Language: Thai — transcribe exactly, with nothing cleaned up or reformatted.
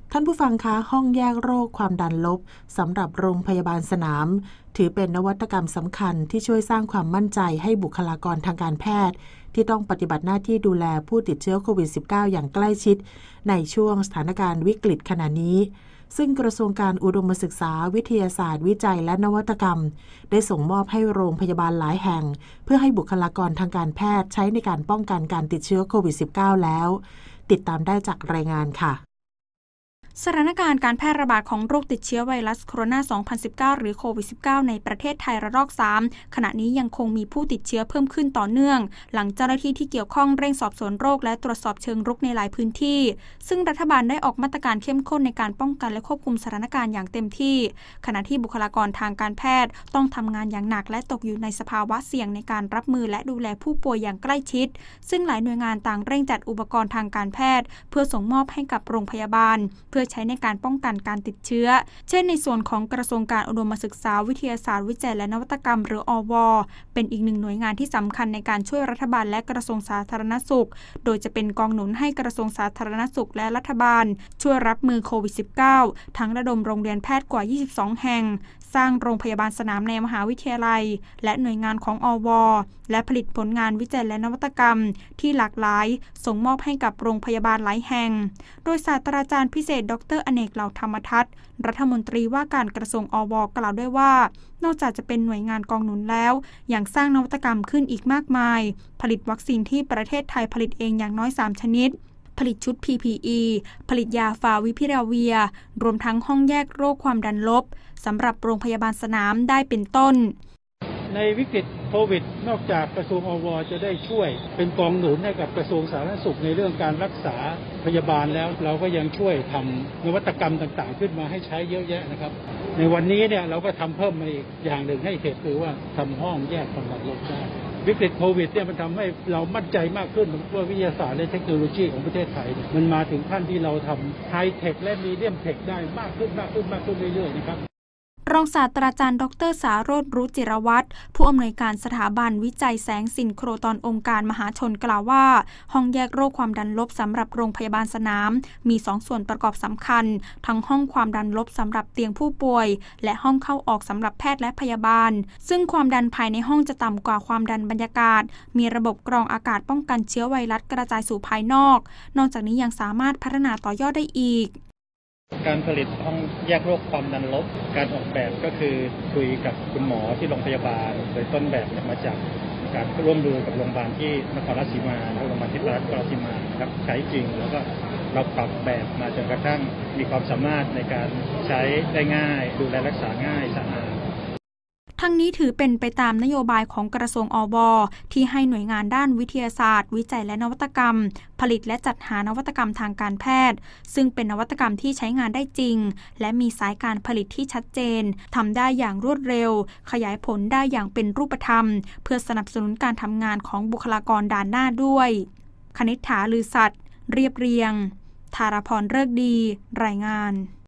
ท่านผู้ฟังคะห้องแยกโรคความดันลบสำหรับโรงพยาบาลสนามถือเป็นนวัตกรรมสำคัญที่ช่วยสร้างความมั่นใจให้บุคลากรทางการแพทย์ที่ต้องปฏิบัติหน้าที่ดูแลผู้ติดเชื้อโควิด สิบเก้า อย่างใกล้ชิดในช่วงสถานการณ์วิกฤตขณะนี้ซึ่งกระทรวงการอุดมศึกษาวิทยาศาสตร์วิจัยและนวัตกรรมได้ส่งมอบให้โรงพยาบาลหลายแห่งเพื่อให้บุคลากรทางการแพทย์ใช้ในการป้องกันการติดเชื้อโควิด สิบเก้า แล้วติดตามได้จากรายงานค่ะสถานการณ์การแพร่ระบาดของโรคติดเชื้อไวรัสโคโรนา สองพันสิบเก้า หรือโควิด สิบเก้า ในประเทศไทยระลอก สาม ขณะนี้ยังคงมีผู้ติดเชื้อเพิ่มขึ้นต่อเนื่องหลังเจ้าหน้าที่ที่เกี่ยวข้องเร่งสอบสวนโรคและตรวจสอบเชิงรุกในหลายพื้นที่ซึ่งรัฐบาลได้ออกมาตรการเข้มข้นในการป้องกันและควบคุมสถานการณ์อย่างเต็มที่ขณะที่บุคลากรทางการแพทย์ต้องทำงานอย่างหนักและตกอยู่ในสภาวะเสี่ยงในการรับมือและดูแลผู้ป่วยอย่างใกล้ชิดซึ่งหลายหน่วยงานต่างเร่งจัดอุปกรณ์ทางการแพทย์เพื่อส่งมอบให้กับโรงพยาบาลเพื่อใช้ในการป้องกันการติดเชื้อเช่นในส่วนของกระทรวงการอุดมศึกษาวิทยาศาสตร์วิจัยและนวัตกรรมหรืออว.เป็นอีกหนึ่งหน่วยงานที่สำคัญในการช่วยรัฐบาลและกระทรวงสาธารณสุขโดยจะเป็นกองหนุนให้กระทรวงสาธารณสุขและรัฐบาลช่วยรับมือโควิด สิบเก้า ทั้งระดมโรงเรียนแพทย์กว่ายี่สิบสองแห่งสร้างโรงพยาบาลสนามในมหาวิทยาลัยและหน่วยงานของอว.และผลิตผลงานวิจัยและนวัตกรรมที่หลากหลายส่งมอบให้กับโรงพยาบาลหลายแห่งโดยศาสตราจารย์พิเศษดรอเนกเหล่าธรรมทัศน์รัฐมนตรีว่าการกระทรวงอว.กล่าวด้วยว่านอกจากจะเป็นหน่วยงานกองหนุนแล้วยังสร้างนวัตกรรมขึ้นอีกมากมายผลิตวัคซีนที่ประเทศไทยผลิตเองอย่างน้อยสามชนิดผลิตชุด พี พี อี ผลิตยาฟาวิพิราเวียรวมทั้งห้องแยกโรคความดันลบสำหรับโรงพยาบาลสนามได้เป็นต้นในวิกฤตโควิดนอกจากกระทรวงอว.จะได้ช่วยเป็นกองหนุนให้กับกระทรวงสาธารณสุขในเรื่องการรักษาพยาบาลแล้วเราก็ยังช่วยทำนวัตกรรมต่างๆขึ้นมาให้ใช้เยอะแยะนะครับในวันนี้เนี่ยเราก็ทำเพิ่มมาอีกอย่างหนึ่งให้เห็นคือว่าทำห้องแยกความดันลบได้วิกฤตโควิดเนี่ยมันทำให้เรามั่นใจมากขึ้นว่าวิทยาศาสตร์และเทคโนโลยีของประเทศไทยมันมาถึงขั้นที่เราทำไฮเทคและมีเดียมเทคได้มากขึ้นมากขึ้นมากขึ้นเรื่อยๆนะครับรองศาสตราจารย์ดรสาโรจน์ รุจิรวัฒน์ผู้อำนวยการสถาบันวิจัยแสงสินโครตอนองค์การมหาชนกล่าวว่าห้องแยกโรคความดันลบสำหรับโรงพยาบาลสนามมีสองส่วนประกอบสำคัญทั้งห้องความดันลบสำหรับเตียงผู้ป่วยและห้องเข้าออกสำหรับแพทย์และพยาบาลซึ่งความดันภายในห้องจะต่ำกว่าความดันบรรยากาศมีระบบกรองอากาศป้องกันเชื้อไวรัสกระจายสู่ภายนอกนอกจากนี้ยังสามารถพัฒนาต่อยอดได้อีกการผลิตห้องแยกโรคความดันลบการออกแบบก็คือคุยกับคุณหมอที่โรงพยาบาลโดยต้นแบบมาจากการร่วมมือกับโรงพยาบาลที่นครราชสีมาและโรงพยาบาลที่ราชสีมาครับใช้จริงแล้วก็เราปรับแบบมาจนกระทั่งมีความสามารถในการใช้ได้ง่ายดูแลรักษาง่ายสะอาดทั้งนี้ถือเป็นไปตามนโยบายของกระทรวงอว.ที่ให้หน่วยงานด้านวิทยาศาสตร์วิจัยและนวัตกรรมผลิตและจัดหานวัตกรรมทางการแพทย์ซึ่งเป็นนวัตกรรมที่ใช้งานได้จริงและมีสายการผลิตที่ชัดเจนทำได้อย่างรวดเร็วขยายผลได้อย่างเป็นรูปธรรมเพื่อสนับสนุนการทำงานของบุคลากรด่านหน้าด้วยคณิษฐาลือสัตย์เรียบเรียงธารพรฤกษ์ดีรายงาน